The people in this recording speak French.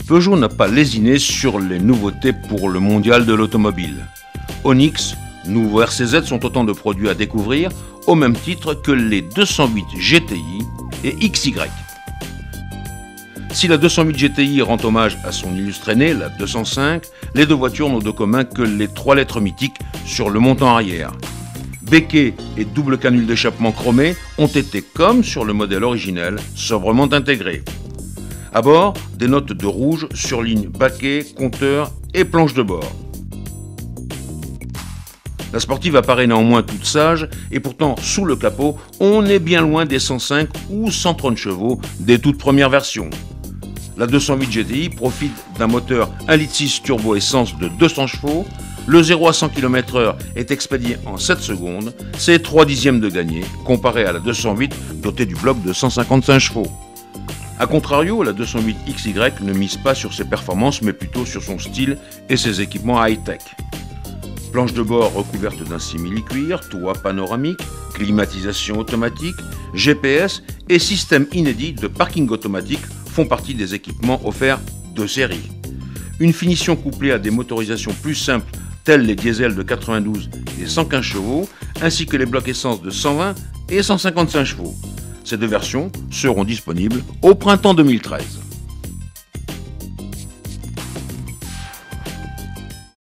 Peugeot n'a pas lésiné sur les nouveautés pour le mondial de l'automobile. Onyx, nouveau RCZ sont autant de produits à découvrir, au même titre que les 208 GTI et XY. Si la 208 GTI rend hommage à son illustre aîné, la 205, les deux voitures n'ont de commun que les 3 lettres mythiques sur le montant arrière. Becquet et double canule d'échappement chromé ont été, comme sur le modèle originel, sobrement intégrés. À bord, des notes de rouge surlignent baquet, compteur et planche de bord. La sportive apparaît néanmoins toute sage et pourtant sous le capot, on est bien loin des 105 ou 130 chevaux des toutes premières versions. La 208 GTI profite d'un moteur 1,6 litre turbo essence de 200 chevaux. Le 0 à 100 km/h est expédié en 7 secondes. C'est 3 dixièmes de gagné comparé à la 208 dotée du bloc de 155 chevaux. A contrario, la 208 XY ne mise pas sur ses performances mais plutôt sur son style et ses équipements high-tech. Planche de bord recouverte d'un simili-cuir, toit panoramique, climatisation automatique, GPS et système inédit de parking automatique font partie des équipements offerts de série. Une finition couplée à des motorisations plus simples telles les diesels de 92 et 115 chevaux, ainsi que les blocs essence de 120 et 155 chevaux. Ces deux versions seront disponibles au printemps 2013.